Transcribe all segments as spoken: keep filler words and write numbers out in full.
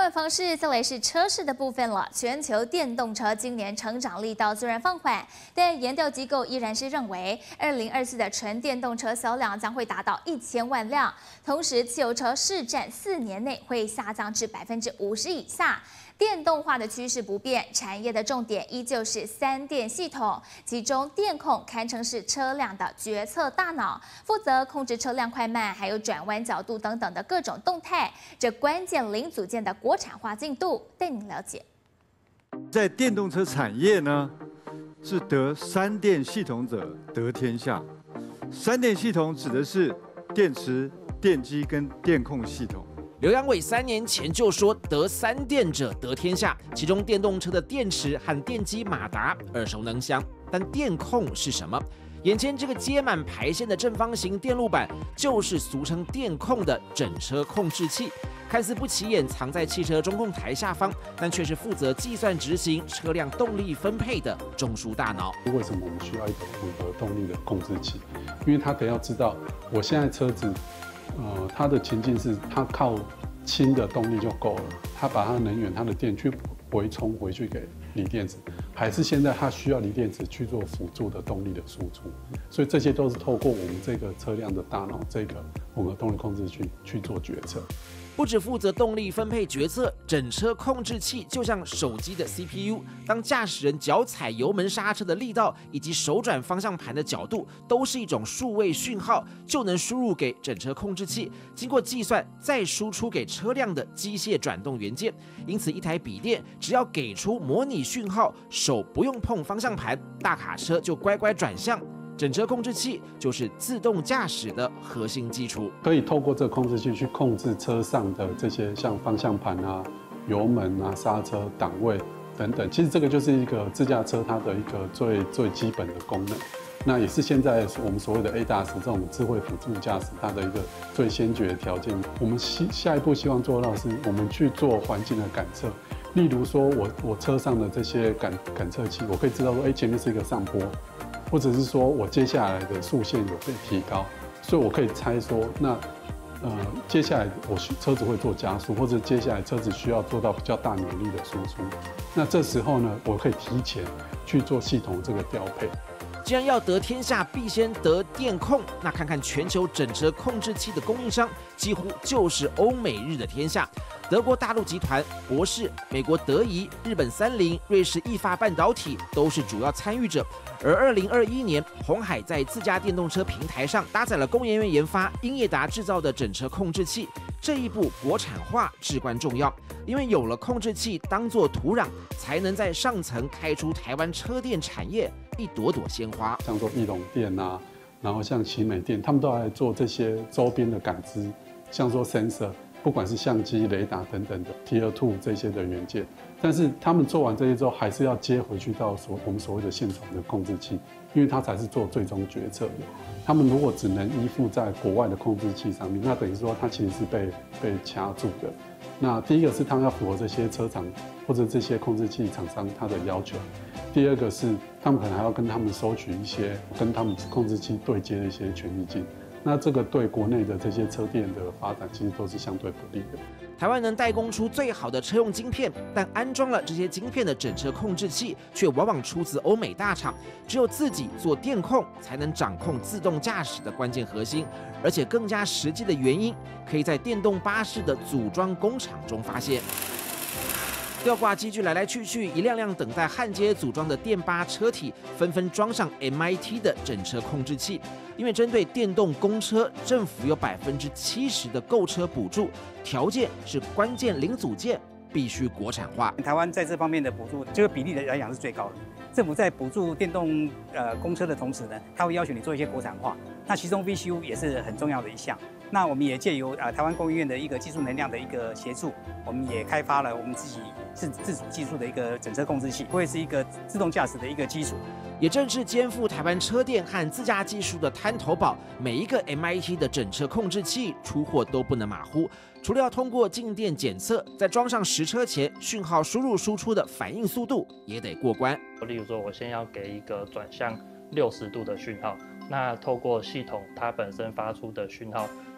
管方式，再来是车市的部分了。全球电动车今年成长力道虽然放缓，但研调机构依然是认为，二零二四的纯电动车销量将会达到一千万辆。同时，汽油车市占四年内会下降至百分之五十以下。 电动化的趋势不变，产业的重点依旧是三电系统，其中电控堪称是车辆的决策大脑，负责控制车辆快慢，还有转弯角度等等的各种动态。这关键零组件的国产化进度，带您了解。 在电动车产业呢，是得三电系统者得天下。三电系统指的是电池、电机跟电控系统。 刘扬伟三年前就说得三电者得天下，其中电动车的电池和电机马达耳熟能详，但电控是什么？眼前这个接满排线的正方形电路板，就是俗称电控的整车控制器。看似不起眼，藏在汽车中控台下方，但却是负责计算执行车辆动力分配的中枢大脑。 为什么我们需要一个混合动力的控制器？因为它得要知道，我现在车子。 呃，它的情境是，它靠氢的动力就够了，它把它能源、它的电去回充回去给锂电池，还是现在它需要锂电池去做辅助的动力的输出，所以这些都是透过我们这个车辆的大脑这个混合动力控制器去做决策。 不只负责动力分配决策，整车控制器就像手机的 C P U， 当驾驶人脚踩油门刹车的力道以及手转方向盘的角度，都是一种数位讯号，就能输入给整车控制器，经过计算再输出给车辆的机械转动元件。因此，一台笔电只要给出模拟讯号，手不用碰方向盘，大卡车就乖乖转向。 整车控制器就是自动驾驶的核心基础， 可以透过这个控制器去控制车上的这些像方向盘啊、油门啊、刹车、档位等等。其实这个就是一个自驾车它的一个最最基本的功能。那也是现在我们所谓的 A D A S 这种智慧辅助驾驶它的一个最先决的条件。我们希下一步希望做到的是，我们去做环境的感测。 例如说我，我车上的这些感感测器，我可以知道说，哎，前面是一个上坡，或者是说我接下来的速限有被提高，所以我可以猜说，那呃，接下来我车子会做加速，或者接下来车子需要做到比较大扭力的输出，那这时候呢，我可以提前去做系统这个调配。 既然要得天下，必先得电控。那看看全球整车控制器的供应商，几乎就是欧美日的天下。德国大陆集团、博世、美国德仪、日本三菱、瑞士意法半导体都是主要参与者。而二零二一年，鸿海在自家电动车平台上搭载了工研院研发、英业达制造的整车控制器。这一步国产化至关重要，因为有了控制器当作土壤，才能在上层开出台湾车电产业一朵朵鲜花。 像说翼龙电啊，然后像奇美电，他们都来做这些周边的感知，像说 sensor， 不管是相机、雷达等等的 Tier 二 这些的元件。但是他们做完这些之后，还是要接回去到所我们所谓的现场的控制器，因为它才是做最终决策的。他们如果只能依附在国外的控制器上面，那等于说它其实是被被掐住的。那第一个是他们要符合这些车厂或者这些控制器厂商它的要求。 第二个是，他们可能还要跟他们收取一些跟他们控制器对接的一些权利金，那这个对国内的这些车电的发展其实都是相对不利的。 台湾能代工出最好的车用晶片，但安装了这些晶片的整车控制器却往往出自欧美大厂，只有自己做电控才能掌控自动驾驶的关键核心，而且更加实际的原因，可以在电动巴士的组装工厂中发现。 吊挂机具来来去去，一辆辆等待焊接组装的电巴车体，纷纷装上 M I T 的整车控制器。因为针对电动公车，政府有百分之七十的购车补助，条件是关键零组件必须国产化。 台湾在这方面的补助，这个比例来讲是最高的。政府在补助电动呃公车的同时呢，它会要求你做一些国产化。那其中 V C U 也是很重要的一项。 那我们也借由呃台湾工研院的一个技术能量的一个协助，我们也开发了我们自己自自主技术的一个整车控制器，会是一个自动驾驶的一个基础。 也正是肩负台湾车电和自驾技术的滩头堡，每一个 M I T 的整车控制器出货都不能马虎。除了要通过静电检测，在装上实车前，讯号输入输出的反应速度也得过关。 例如说，我先要给一个转向六十度的讯号。 那透过系统它本身发出的讯号，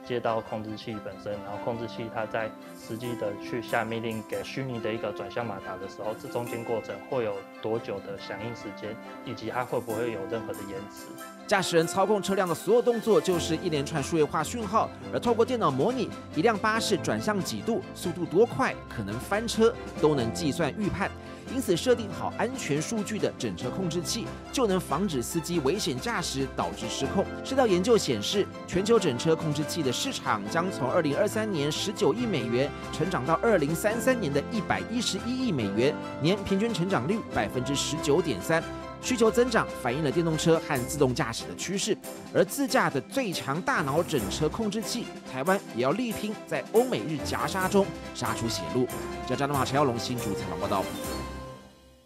接到控制器本身，然后控制器它在实际的去下命令给虚拟的一个转向马达的时候，这中间过程会有多久的响应时间，以及它会不会有任何的延迟。 驾驶人操控车辆的所有动作就是一连串数位化讯号，而透过电脑模拟一辆巴士转向几度、速度多快、可能翻车，都能计算预判。因此，设定好安全数据的整车控制器，就能防止司机危险驾驶导致失控。市道研究显示，全球整车控制器的市场将从二零二三年十九亿美元成长到二零三三年的一百一十一亿美元，年平均成长率百分之十九点三。需求增长反映了电动车和自动驾驶的趋势，而自驾的最强大脑整车控制器，台湾也要力拼在欧美日夹杀中杀出血路。记者张东华、陈耀龙新竹采访报道。